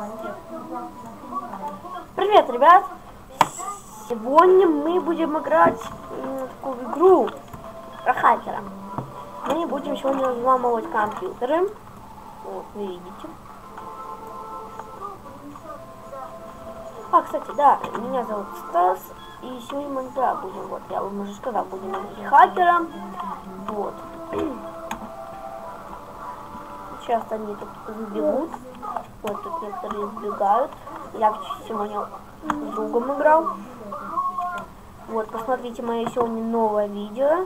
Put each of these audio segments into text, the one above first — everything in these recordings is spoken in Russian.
Привет, ребят! Сегодня мы будем играть в такую игру про хакера. Мы будем сегодня взламывать компьютеры. Вот, вы видите. Кстати, да, меня зовут Стас. И сегодня мы будем, вот, я вам уже сказал, будем играть хакера. Вот. Сейчас они тут сбегут. Вот тут некоторые сбегают. Я сегодня с другом играл. Вот, посмотрите мое сегодня новое видео.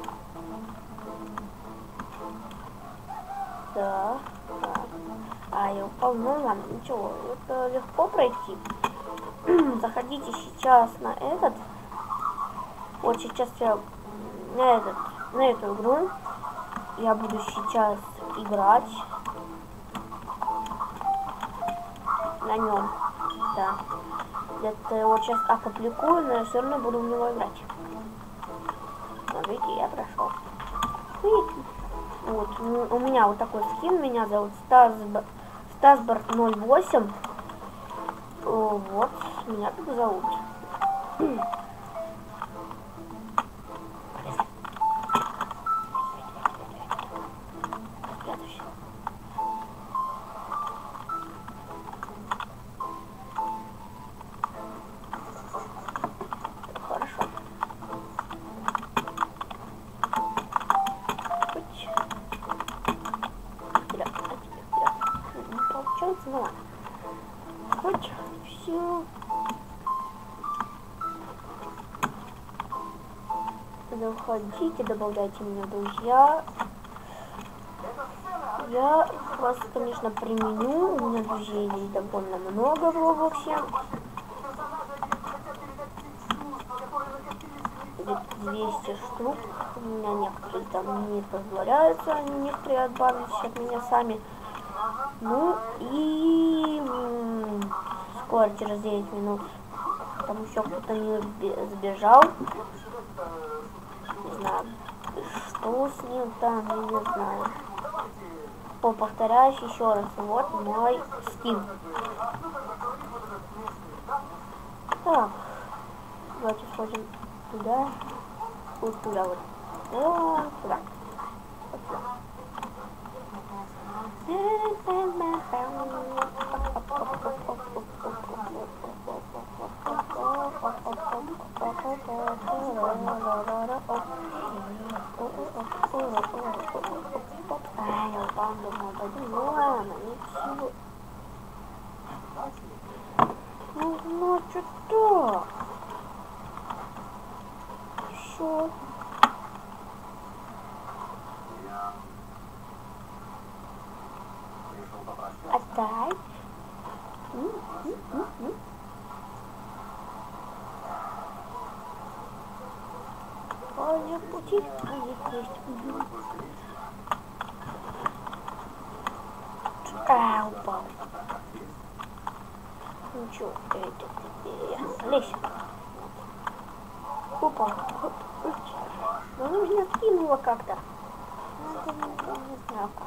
Да. Я упал, ну ладно, ничего, это легко пройти. Заходите сейчас на этот. Вот сейчас я на эту игру я буду сейчас играть на нем. Да. Это я вот сейчас опубликую, но я все равно буду в него играть. Смотрите, я прошел. Вот, у меня вот такой скин, меня зовут Стасбарт08. Вот, меня так зовут. Хорошо. Не получается, ну ладно. Хоть все. Заходите, добавляйте меня в друзья. Я вас, конечно, применю. У меня друзей есть довольно много в Роблоксе. Где-то 200 штук. У меня некоторые там не позволяются, некоторые отбавились от меня сами. Ну и скоро, через 9 минут, там еще кто-то не сбежал. Не знаю, что с ним там, я не знаю. Повторяюсь еще раз, вот мой скин. Так, давайте сходим туда, вот туда вот. Вот туда. Вот туда. Я упал, думаю, пойду, ну ладно, ничего. Ну, что-то. Что? Отдай. Пути, есть. Упал. Ничего, лезь. Упал. Ну, меня скинуло как-то. Не знаю как.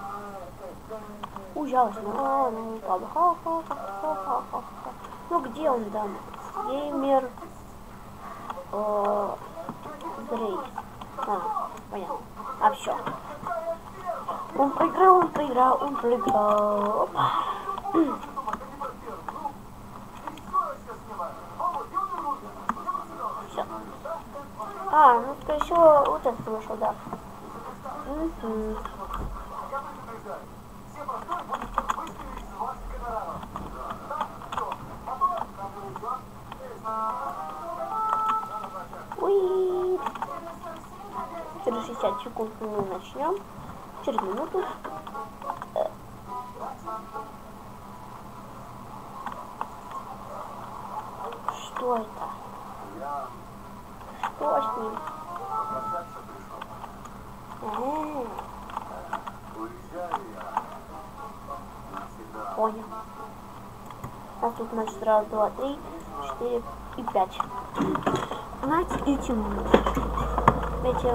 Ужасно. Ну, упал. Ну, где он там? Геймер. Грей. Понятно. Все. Он проиграл. Все. Ну, скорее всего, вот этот вышел, да. Уи. Через 60 секунд мы начнем. Через минуту. Что это? Что с ним? Понял. У нас тут, значит, 1, 2, 3, 4 и 5. Знаете, этим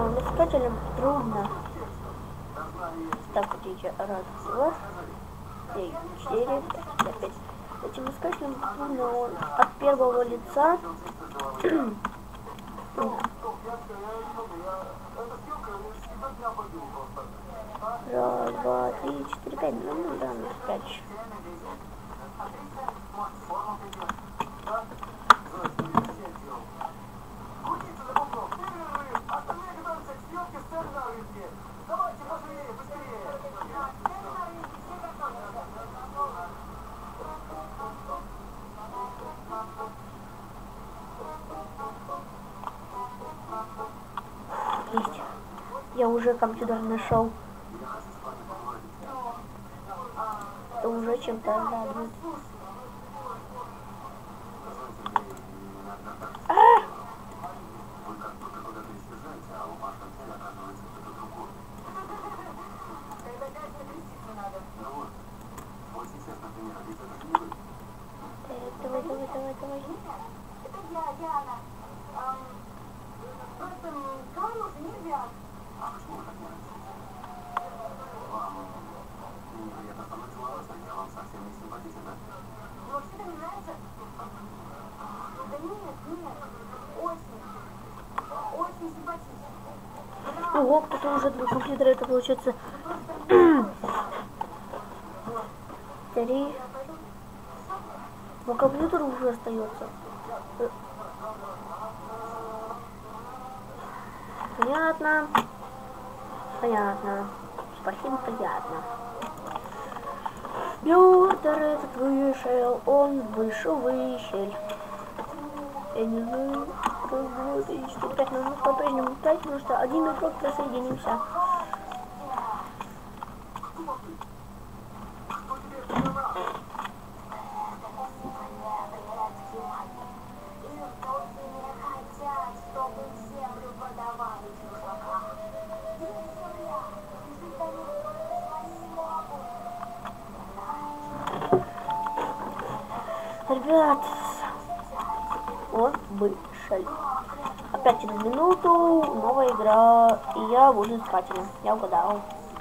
искателям трудно. Так, вот эти раз, два. 3, 4, 5, 5. Этим искателем он от первого лица. Раз, два, три, четыре, пять. Ну да, 5. Есть. Я уже компьютер нашел. Это уже чем-то радует. Давай. Это я, Яна. Просто говорю, что нельзя. А почему так нравится? Вам неприятно со мной целоваться, я вам совсем не симпатичен, да? Вообще-то не нравится? Да нет, очень симпатично. Ого, кто-то уже два компьютера, это получается 3. Но компьютер уже остается. Понятно. Спасибо, приятно. Пётр этот вышел, он вышел в щель. Я не знаю, раз, два, три, четыре, 5, но мы по-прежнему 5, потому что один игрок присоединился. Ребят, он вышел. Опять через минуту новая игра, и я буду искателем. Я угадал.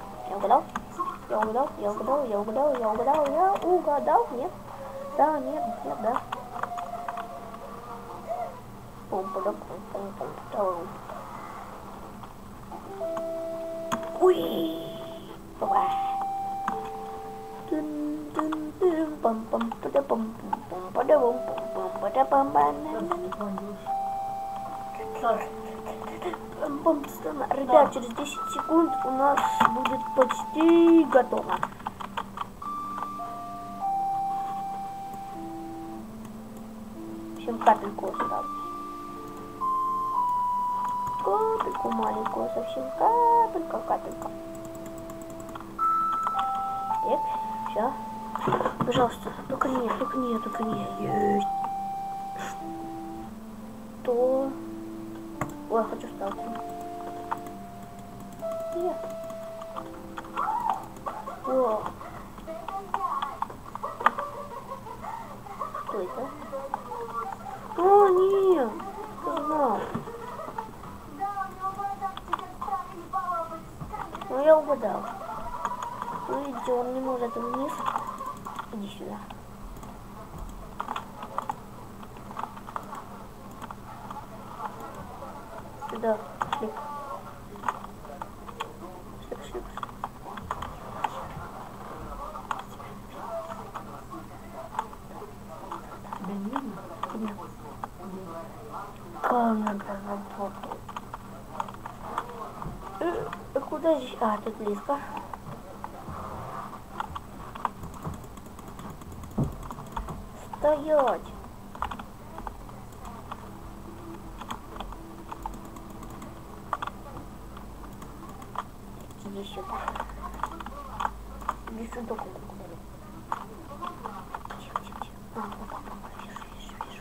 Нет? Да, нет, да. Уи! Давай. Ребят, через 10 секунд у нас будет почти готово. Всем капельку осталось. Капельку маленькую, совсем капелька. Так, все. Пожалуйста, только не. Есть. Что? Ой, я хочу сталкер. Нет. О. Что это? О, нет. Кто знал? Ну, я угадал. Ну, видите, он не может вниз. Иди сюда. Сюда. Шлип. Камера работает. Куда здесь? А, тут близко. Стоять! Иди сюда. Иди сюда, куда? Тихо. Вижу.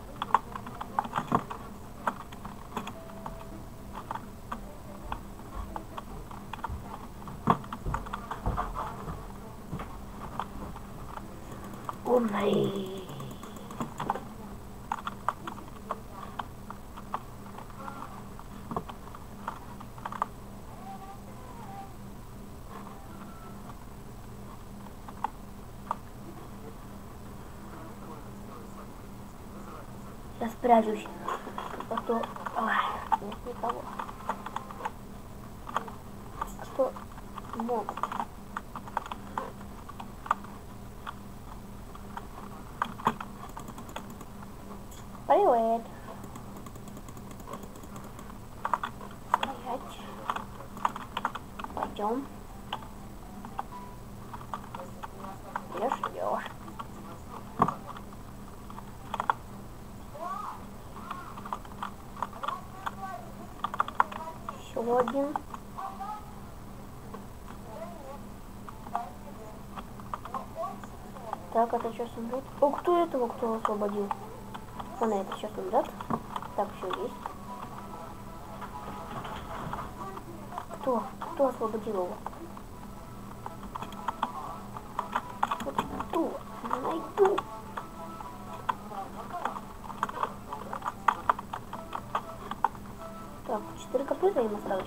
Умри. Я спрячусь. А то... Ай, нет никого. А то могут. Привет. Стоять. Пойдем. Идешь. Еще один. Так, это сейчас умрет. О, кто этого, кто освободил? Он это сейчас умрет. Так, все есть. Кто освободил его? Вот кто? Найду. Так, 4 копыта им осталось.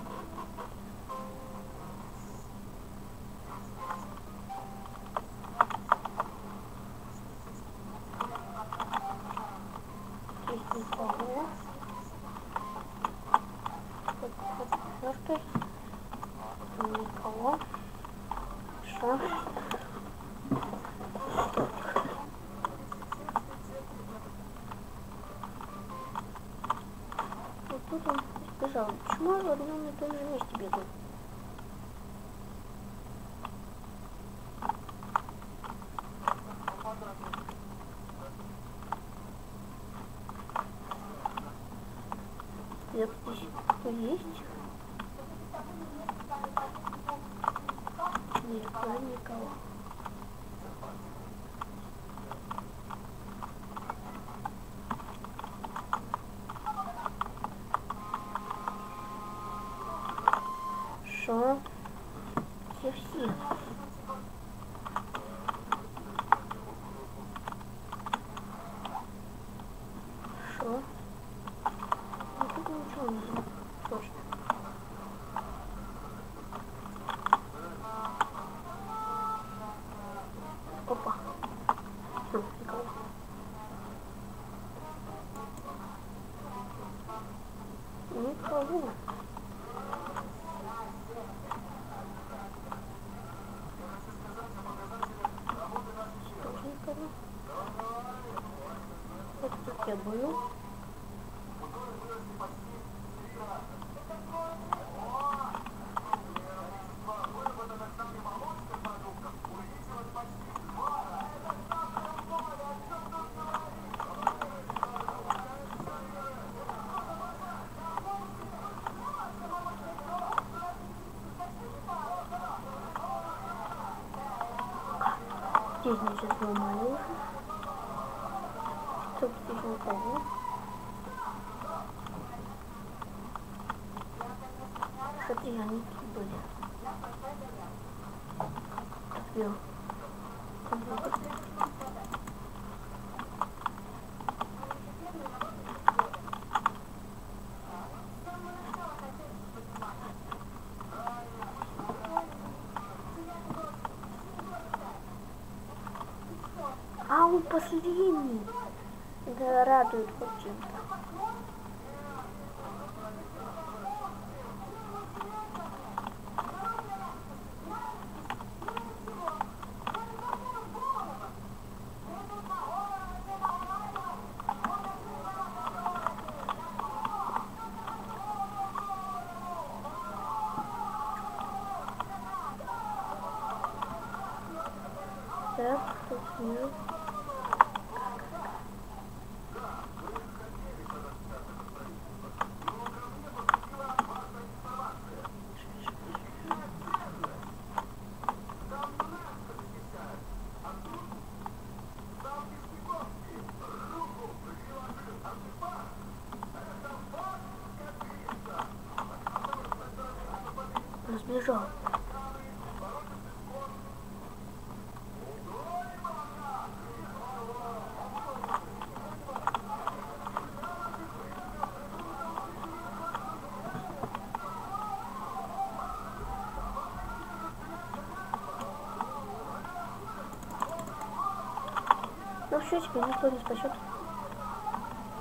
Здесь никого. Никого. Хорошо. Вот тут он сбежал. Почему я в одном и том же месте бегаю? Здесь кто есть? Никого. Шо? Все. Шо? Ну тут ничего не было. Точно. Опа. Никого. Никого. Вот тут я был. Здесь мы сейчас сломали уже. Тут здесь никого. Кстати, они тут были. Отбил. А он последний. Это радует хоть чем-то. Так, тут снизу. Он сбежал. Ну все, теперь никто не спасет.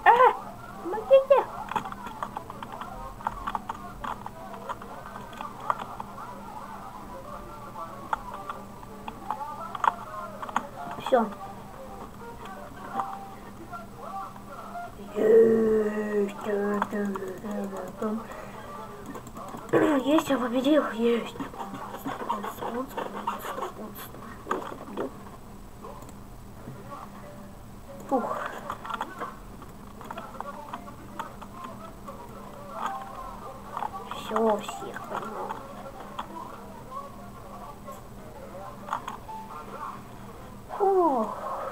Все. Есть, я победил, есть. Фух. Все, всех поймал. Фух.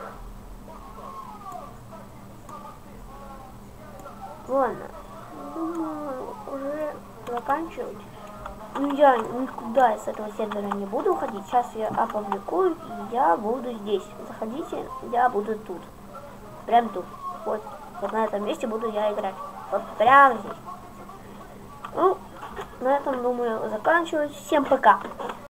Ладно. Думаю, уже заканчивать. Ну, я никуда из этого сервера не буду уходить. Сейчас я опубликую, и я буду здесь. Заходите, я буду тут. Прям тут. Вот на этом месте буду я играть. Вот прямо здесь. Ну, на этом, думаю, заканчивать. Всем пока.